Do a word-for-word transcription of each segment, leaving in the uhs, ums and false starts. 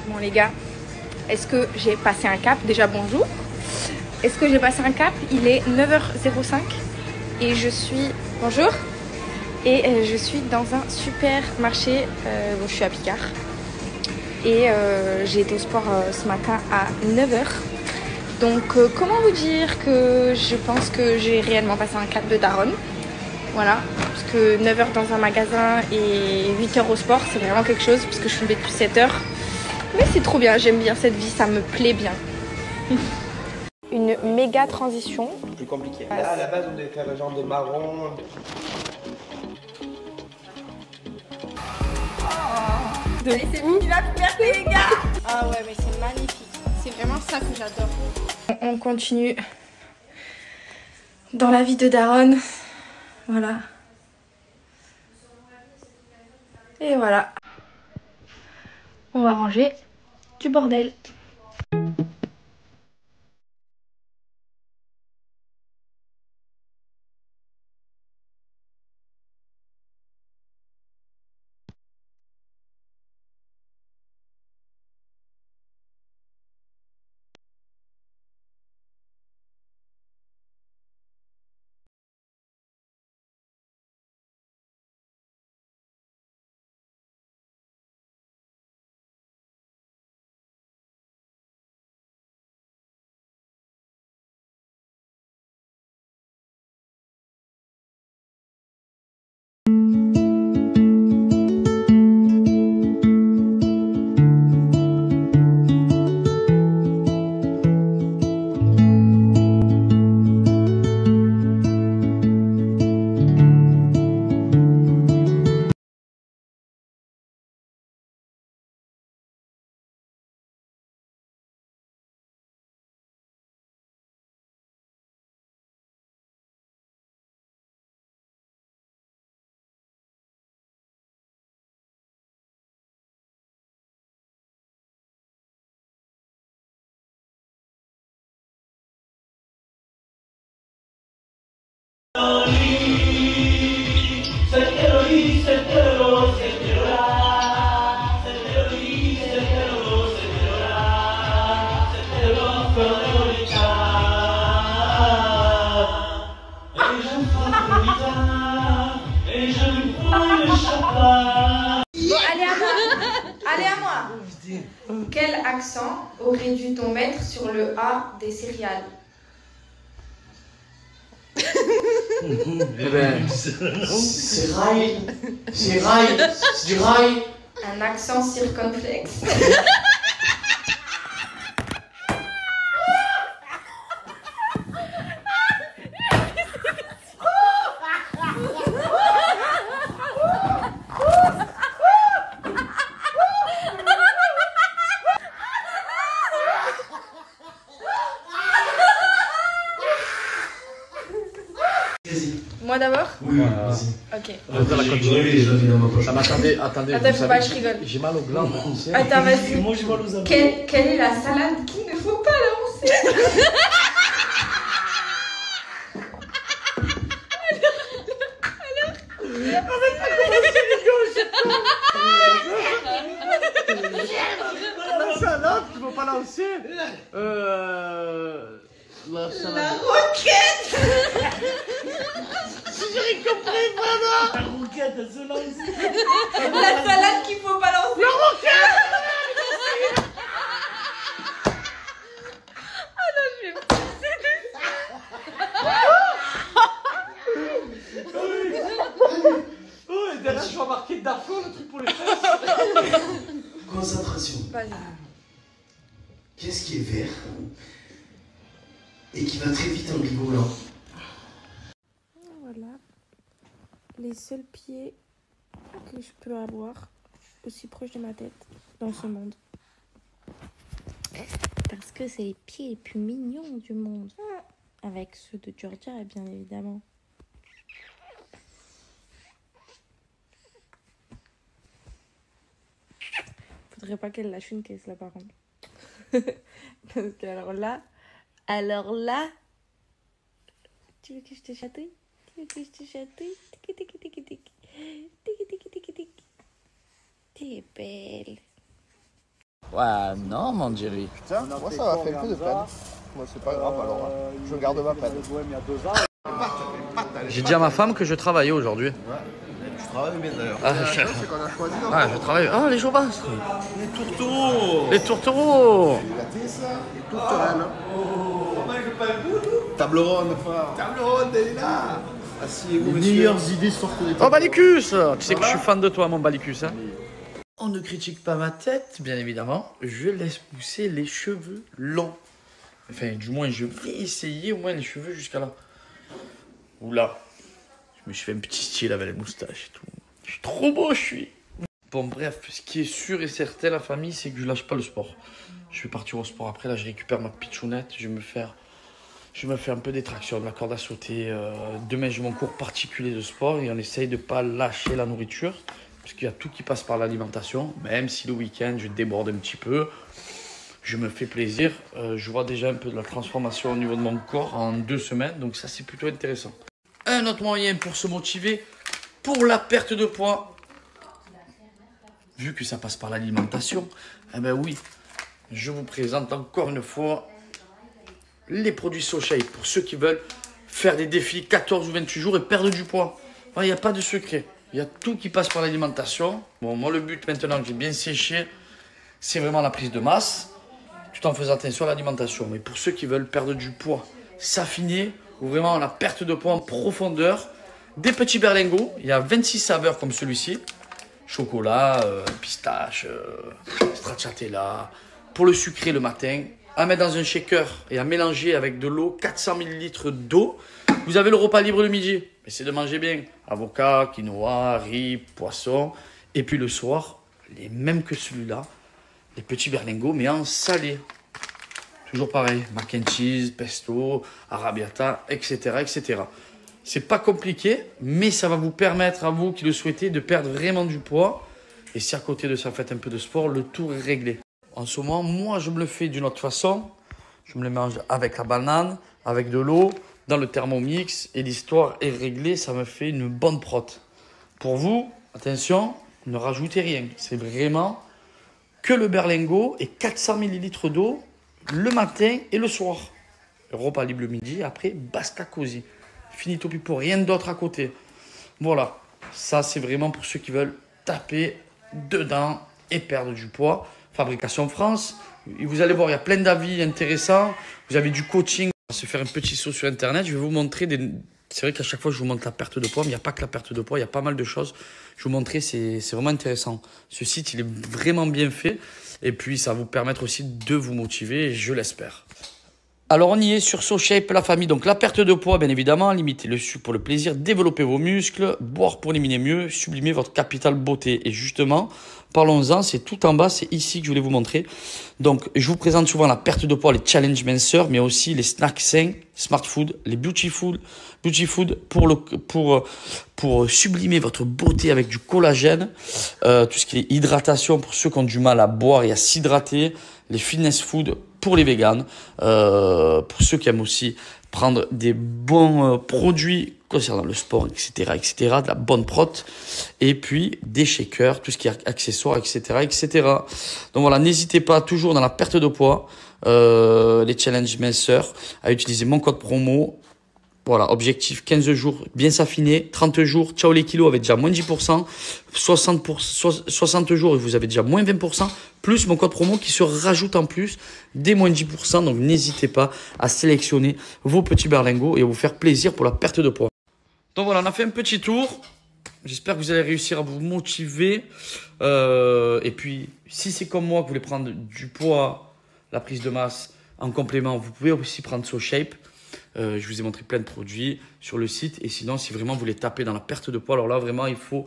Bon les gars, est-ce que j'ai passé un cap? Déjà bonjour. Est-ce que j'ai passé un cap? Il est neuf heures zéro cinq et je suis... Bonjour. Et euh, je suis dans un supermarché. Euh, bon, je suis à Picard. Et euh, j'ai été au sport euh, ce matin à neuf heures. Donc euh, comment vous dire que je pense que j'ai réellement passé un cap de daronne. Voilà, parce que neuf heures dans un magasin et huit heures au sport, c'est vraiment quelque chose, parce que je suis levée depuis sept heures. Mais c'est trop bien, j'aime bien cette vie, ça me plaît bien. Une méga transition. Plus compliqué. Là, à la base, on devait faire un genre de marron. De Allez, c'est fini la puberté, les gars. Ah ouais, mais c'est magnifique. C'est vraiment ça que j'adore. On continue dans la vie de daronne. Voilà. Et voilà. On va ranger du bordel. Bon, allez à moi. Allez à moi. Quel accent aurait dû on mettre sur le A des céréales? Eh ben, c'est rail, c'est rail, c'est du rail. Un accent circonflexe. Moi d'abord? Oui, vas-y. Ok. Attends, la continuité. Ça m'attendait, attendez. Attends, faut pas que je rigole. J'ai mal au gland. Attends, vas-y. Moi, j'ai mal aux abdos. Quelle, quelle est la salade qu'il ne faut pas lancer? La salade qu'il faut pas lancer. Euh. La salade. La roquette. J'ai compris, vraiment. La roquette, elle se lance. La salade qu'il faut pas lancer. La roquette. Ah non, je vais me pisser dessus. Oh, et derrière, je vais marquer Darfo, le truc pour les fesses. Concentration. Vas-y. Qu'est-ce qui est vert et qui va très vite en rigolant? Voilà. Les seuls pieds que je peux avoir aussi proches de ma tête dans ce monde. Parce que c'est les pieds les plus mignons du monde. Avec ceux de Georgia, bien évidemment. Faudrait pas qu'elle lâche une caisse là par contre. Parce que alors là, alors là, tu veux que je te chatouille? Tu veux que je te chatouille? Tiki tiki tiki tiki. Tiki tiki tiki tiki. T'es belle. Ouais, non, mon Jerry. Putain, moi ça m'a fait un peu de peine. Moi c'est pas grave alors, hein. Je garde ma peine. J'ai dit à ma femme que je travaillais aujourd'hui. Ouais, tu travailles bien d'ailleurs. Ah, La je... chose, c'est qu'on a choisi notre... ah, je travaille. Ah, les jobas. Les tourtereaux. Les tourtereaux. Les gâtés ça, les tourterelles. Oh, table ronde, frère. Table ronde, elle est là. Asseyez-vous, Les monsieur. meilleures idées sortent des Oh, Balicus. Tu sais que je suis fan de toi, mon Balicus. Hein. On ne critique pas ma tête, bien évidemment. Je laisse pousser les cheveux longs. Enfin, du moins, je vais essayer au moins les cheveux jusqu'à là. Oula. Je me suis fait un petit style avec les moustaches et tout. Je suis trop beau, je suis. Bon, bref, ce qui est sûr et certain, la famille, c'est que je lâche pas le sport. Je vais partir au sport après. Là, je récupère ma pitchounette. Je vais me faire, je vais me faire un peu des tractions, de la corde à sauter. Euh, demain, j'ai mon cours particulier de sport et on essaye de ne pas lâcher la nourriture. Parce qu'il y a tout qui passe par l'alimentation. Même si le week-end, je déborde un petit peu. Je me fais plaisir. Euh, je vois déjà un peu de la transformation au niveau de mon corps en deux semaines. Donc ça, c'est plutôt intéressant. Un autre moyen pour se motiver, pour la perte de poids. Vu que ça passe par l'alimentation, eh ben oui, je vous présente encore une fois les produits SoShape. Pour ceux qui veulent faire des défis quatorze ou vingt-huit jours et perdre du poids. Il n'y a pas de secret. Il y a tout qui passe par l'alimentation. Bon, moi, le but maintenant que j'ai bien séché, c'est vraiment la prise de masse, tout en faisant attention à l'alimentation. Mais pour ceux qui veulent perdre du poids, s'affiner, ou vraiment la perte de poids en profondeur, des petits berlingots. Il y a vingt-six saveurs comme celui-ci. Chocolat, euh, pistache, euh, stracciatella. Pour le sucré le matin, à mettre dans un shaker et à mélanger avec de l'eau, quatre cents millilitres d'eau. Vous avez le repas libre le midi. Essayez de manger bien. Avocat, quinoa, riz, poisson. Et puis le soir, les mêmes que celui-là, les petits berlingots, mais en salé. Toujours pareil, mac and cheese, pesto, arrabbiata, et cetera, et cetera. C'est pas compliqué, mais ça va vous permettre à vous qui le souhaitez de perdre vraiment du poids. Et si à côté de ça, vous faites un peu de sport, le tour est réglé. En ce moment, moi, je me le fais d'une autre façon. Je me le mange avec la banane, avec de l'eau, dans le thermomix. Et l'histoire est réglée, ça me fait une bonne prot. Pour vous, attention, ne rajoutez rien. C'est vraiment que le berlingot et quatre cents millilitres d'eau le matin et le soir. Le repas libre le midi, après, basta cosy. Finito pipo, rien d'autre à côté. Voilà, ça c'est vraiment pour ceux qui veulent taper dedans et perdre du poids. Fabrication France, vous allez voir, il y a plein d'avis intéressants. Vous avez du coaching, on va se faire un petit saut sur internet. Je vais vous montrer des... C'est vrai qu'à chaque fois je vous montre la perte de poids, mais il n'y a pas que la perte de poids, il y a pas mal de choses. Je vais vous montrer, c'est vraiment intéressant. Ce site, il est vraiment bien fait. Et puis, ça va vous permettre aussi de vous motiver, je l'espère. Alors, on y est sur SoShape, la famille. Donc, la perte de poids, bien évidemment. Limiter le sucre pour le plaisir. Développer vos muscles. Boire pour éliminer mieux. Sublimer votre capital beauté. Et justement, parlons-en. C'est tout en bas. C'est ici que je voulais vous montrer. Donc, je vous présente souvent la perte de poids, les challenges minceurs, mais aussi les snacks sains, smart food, les beauty food, beauty food pour, le, pour, pour sublimer votre beauté avec du collagène. Euh, tout ce qui est hydratation pour ceux qui ont du mal à boire et à s'hydrater. Les fitness food pour les véganes, euh, pour ceux qui aiment aussi prendre des bons euh, produits concernant le sport, et cetera, et cetera, de la bonne prot, et puis des shakers, tout ce qui est accessoires, et cetera, et cetera. Donc voilà, n'hésitez pas toujours dans la perte de poids, euh, les challenges minceurs, à utiliser mon code promo. Voilà, objectif quinze jours, bien s'affiner, trente jours, ciao les kilos avec déjà moins dix pour cent, soixante, pour, soixante jours et vous avez déjà moins vingt pour cent, plus mon code promo qui se rajoute en plus des moins dix pour cent. Donc n'hésitez pas à sélectionner vos petits berlingots et à vous faire plaisir pour la perte de poids. Donc voilà, on a fait un petit tour. J'espère que vous allez réussir à vous motiver. Euh, et puis, si c'est comme moi que vous voulez prendre du poids, la prise de masse en complément, vous pouvez aussi prendre SoShape. Euh, je vous ai montré plein de produits sur le site. Et sinon, si vraiment vous voulez taper dans la perte de poids, alors là, vraiment, il faut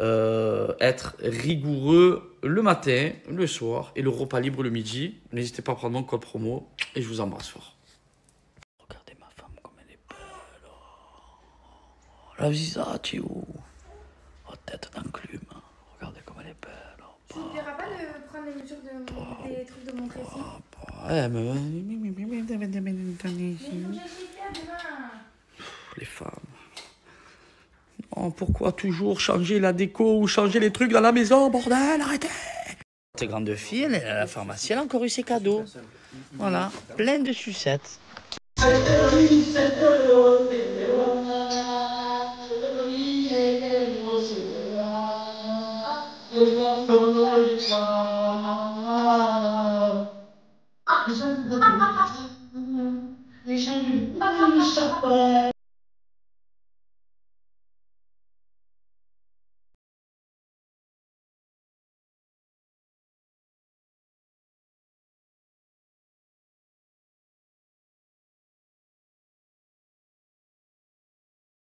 euh, être rigoureux le matin, le soir et le repas libre le midi. N'hésitez pas à prendre mon code promo et je vous embrasse fort. Regardez ma femme comme elle est belle. Oh, la visage, oh, oh tête d'enclume. Regardez comme elle est belle. Tu ne verras pas de prendre les mesures de, oh, des trucs de mon tressis. Oh, ouais, mais... Les femmes. Non, pourquoi toujours changer la déco ou changer les trucs dans la maison, bordel, arrêtez. Cette grande fille, elle est à la pharmacie, elle a encore eu ses cadeaux. Voilà, plein de sucettes.